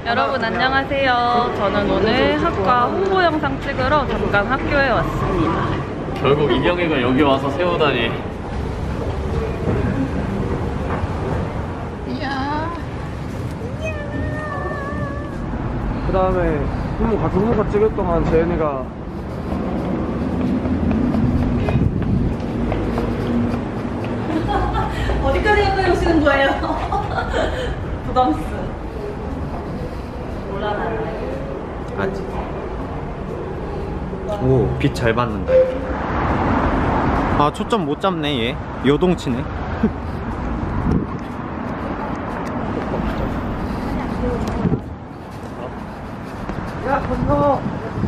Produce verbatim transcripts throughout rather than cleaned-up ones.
여러분 안녕하세요. 저는 오늘 학과 홍보 영상 찍으러 잠깐 학교에 왔습니다. 결국 이경이가 여기 와서 세우다니. 이야. 그 다음에 홍보 같은 홍보 찍을 동안 재현이가 어디까지 가까이 오시는 거예요? 부담스. 올라가요. 아직. 오, 빛 잘 받는다. 아, 초점 못 잡네 얘. 요동치네. 야 건너.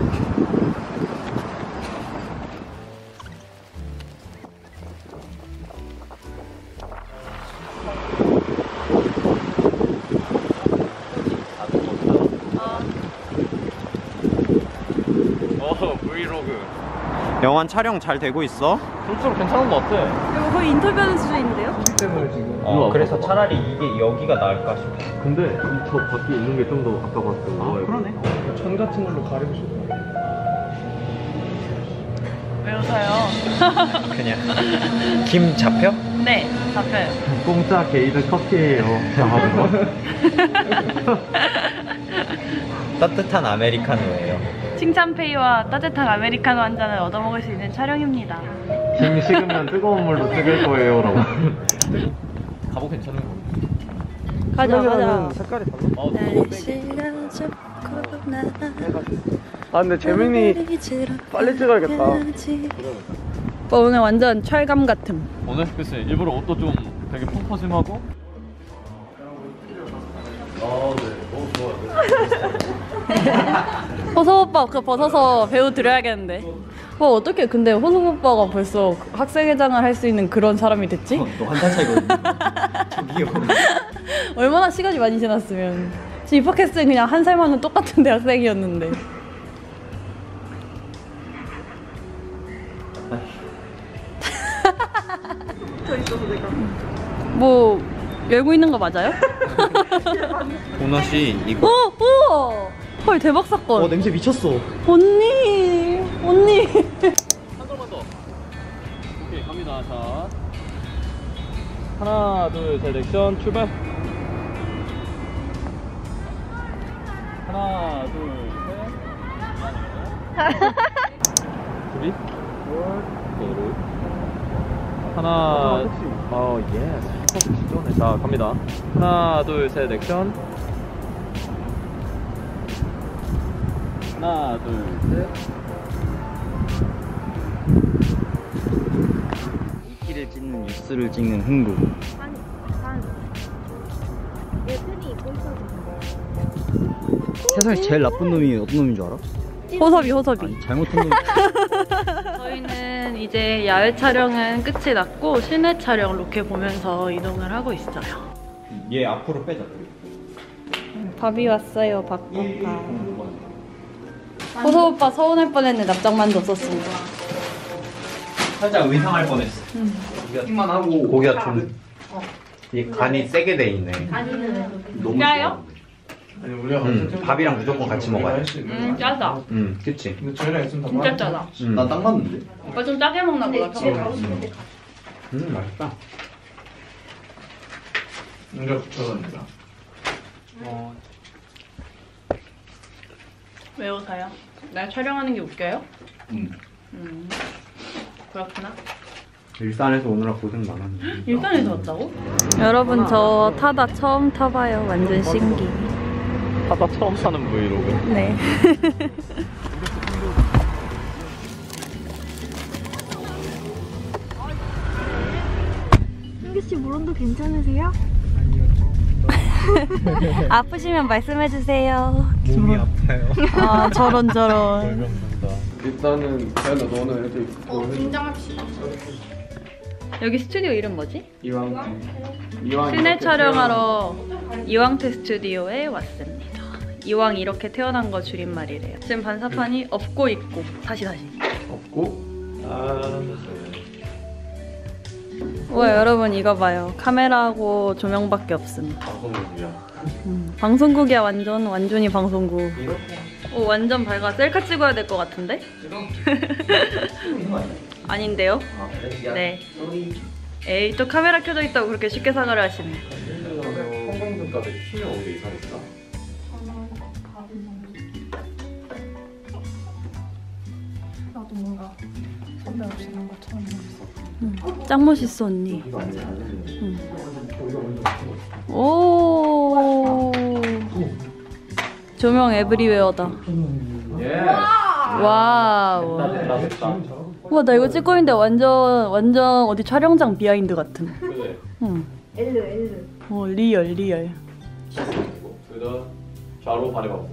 어, 브이로그. 영환 촬영 잘 되고 있어? 실제로 괜찮은 것 같아. 이거 거의 인터뷰하는 수준인데요? 때문에 지금. 어, 그래서 차라리 이게 여기가 나을까 싶어. 근데 저 밖에 있는 게 좀 더 아까 봤을 때. 아, 그러네. 천 같은 걸로 가리고 싶어. 왜 웃어요? 그냥. 김 잡혀? 네, 잡혀요. 공짜 게이드 커피예요. 따뜻한 아메리카노예요. 칭찬페이와 따뜻한 아메리카노 한 잔을 얻어먹을 수 있는 촬영입니다. 김 식으면 뜨거운 물로 찍을 거예요 라고. 가보 괜찮은 거. 가자, 가자. 색깔이 달라. 어, 날씨가 춥고 나 아 근데 재민이 빨리 찍어야겠다. 어, 오늘 완전 철감 같음. 오늘 글쎄 일부러 옷도 좀 되게 펑퍼짐하고. 아, 네. 어, 좋아요. 호섭 오빠 그 벗어서 배우 드려야겠는데. 어 어떻게 근데 호섭 오빠가 벌써 학생회장을 할 수 있는 그런 사람이 됐지? 너 한 살 차이거든. 저기요. 얼마나 시간이 많이 지났으면. 지금 입학했을 때 그냥 한 살만은 똑같은 대학생이었는데. 뭐 열고 있는 거 맞아요? 도넛이 이거. 오! 오! 헐 대박 사건. 어, 냄새 미쳤어. 언니! 언니! 한 걸만 더. 오케이, 갑니다. 자. 하나, 둘, 셋, 액션, 출발. 하나, 둘, 셋. 둘이. 둘. 하나, 어, 예스. 슈퍼 자, 갑니다. 하나, 둘, 셋, 액션. 하나, 둘, 셋. 이끼를 찍는 뉴스를 찍는 흥국. 세상에서 제일 나쁜 놈이 어떤 놈인 줄 알아? 호섭이 호섭이. 아니, 잘못한 놈이. 저희는 이제 야외 촬영은 끝이 났고 실내 촬영 로케 보면서 이동을 하고 있어요. 얘 앞으로 빼자. 밥이 왔어요. 밥 오빠. 호섭 오빠 서운할 뻔했네. 납작만두 없었으니까. 살짝 의상할 뻔했어. 응. 고기만 하고 고기가 좀 이 간이 세게 돼 있네. 너무 짜요? 아니 우리가 음, 밥이랑 무조건 같이 먹어야 돼. 음 짜다. 음, 그치. 근데 저희랑 있으면 다 진짜 짜다. 음. 나딱 맞는데? 오빠 좀 짜게 먹나 보다. 지금. 음, 음, 맛있다. 우리가 붙여갑니다. 어. 왜 웃어요? 날 촬영하는 게 웃겨요? 응. 음. 그렇구나. 일산에서 오느라 고생 많았네. 일산에서 왔다고? 여러분 저 타다 처음 타봐요. 완전 신기. 타다 처음 타는 브이로그. 네. 승기씨 물온도 괜찮으세요? 아프시면 말씀해주세요. 몸이 아파요. 아 저런 저런. 별명된다. 일단은 재현아 너는 애들 어, 긴장합시다. 여기 스튜디오 이름 뭐지? 이왕 이왕 실내 이렇게 촬영하러 이왕태 스튜디오에 왔습니다. 이왕 이렇게 태어난 거 줄임말이래요. 지금 반사판이 없고 있고. 다시 다시. 없고 아 우와 여러분 이거 봐요. 카메라하고 조명밖에 없음. 방송국이야. 음, 방송국이야 완전 완전히 방송국. 오 완전 밝아. 셀카 찍어야 될 것 같은데? 아닌데요? 네. 에이 또 카메라 켜져 있다고 그렇게 쉽게 사과를 하시네. 형광등값에 키면 오히려 이상했어. 나도 뭔가 선배 없이 난 것처럼 보였어. 응. 짱 멋있어 언니. 응. 오 조명 에브리웨어다. 예. 와우. 됐다 됐다. 우와 나 이거 찍고 있는데 완전 완전 어디 촬영장 비하인드 같은. 그래. 응. 엘르 엘르. 어 리얼 리얼. 그다음 좌로 발해봤고.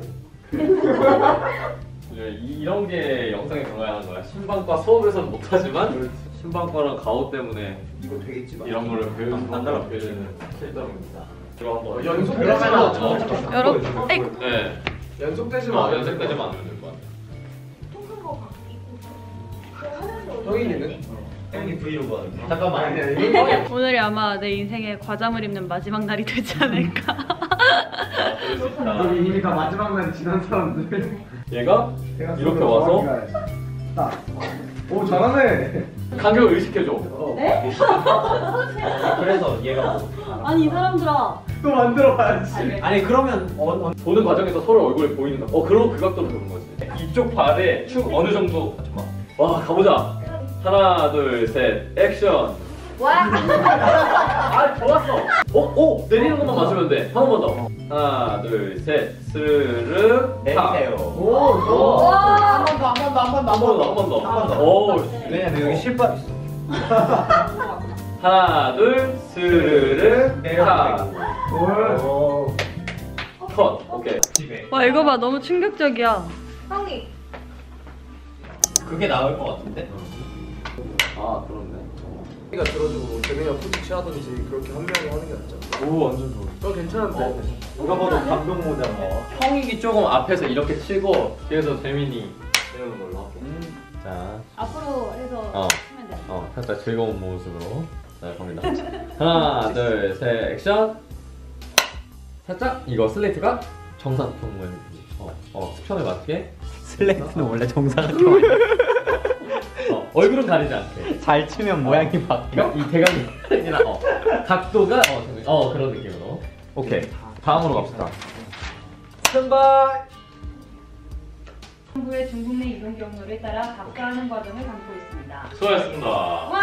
이- 이런 게 영상에 들어가는 거야. 신방과 수업에서는 못하지만 신방과랑 가오 때문에 이거 되겠지 이런 거를 배우는 배우는 필담입니다. 이거 한번 연속 그러면 그러면 여러분 에이 네. 연속되지만 어, 안 연습까지만 안 되면 될 것 같아. 형이는? 형이 브이로그 하는 잠깐만. 아니야 이거 오늘이 아마 내 인생에 과잠을 입는 마지막 날이 되지 않을까. 아, 그럴 수 있다. 여기 이미 다 마지막 날 지난 사람들 얘가 이렇게 와서 오 잘하네. 간격을 의식해줘. 네? 그래서 얘가 뭐. 아니 이 사람들아. 또 만들어봐야지. 아니 그러면 어, 어, 보는 과정에서 서로 얼굴이 보이는 거. 어 그럼 그 각도로 보는 거지. 이쪽 발에 축 어느 정도. 잠깐만. 와 가보자. 하나 둘 셋 액션. 와. 아 좋았어. 어? 오 내리는 것만 맞추면 돼. 한 번만 더. 하나 둘 셋 스르르 타. 내리세요. 오. 와. 한번 더, 한 번 더, 한 번 더, 한 번 더, 한 번 더. 한 번 더. 오. 왜냐면 여기 실밥 있어. 하나 둘 스르르 타. 오. 컷. 오케이. 집에. 와 이거 봐 너무 충격적이야. 형이. 그게 나을 것 같은데? 아 그렇네. 가 들어주고 재민이가 포즈 취하든지 그렇게 한 명이 하는 게 낫잖아. 오 완전 좋아. 어 괜찮은데? 누가 봐도 감동 모자. 어. 형이 조금 앞에서 이렇게 치고 뒤에서 재민이 세우는 걸로 할게. 자, 앞으로 해서 어. 하면 돼. 어 살짝 즐거운 모습으로. 자 갑니다. 하나, 둘, 셋, 액션. 살짝 이거 슬레이트가 정사각형을 어, 어 수평에 맞게. 슬레이트는 원래 정상적으로 어 얼굴은 가리지 않게. 잘 치면 모양이 바뀌어. 그러니까 이 대각이나 어 각도가 어, 정- 어 그런 느낌으로. 오케이. 다음으로 갑시다. 스탠바이. 정부의 중국 내 이동 경로를 따라 박사하는 과정을 담고 있습니다. 수고하셨습니다. 와!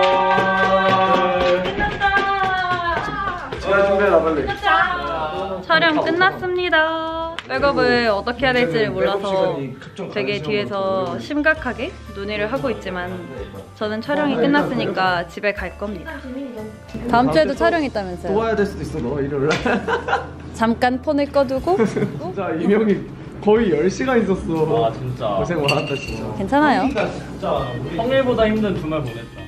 끝났다! 잘 준비해라 빨리. 끝났다! 촬영 끝났습니다. 백업을 어떻게 해야 될지를 몰라서 되게 뒤에서 심각하게 논의를 하고 있지만 저는 촬영이 끝났으니까 집에 갈 겁니다. 다음 주에도 촬영 또 있다면서요? 와야 될 수도 있어 너 일요일 날. 잠깐 폰을 꺼두고 진짜 이명이 거의 열 시간 있었어. 와 진짜. 고생 많았다 진짜. 괜찮아요. 진짜 우리 평일보다 힘든 주말 보냈다.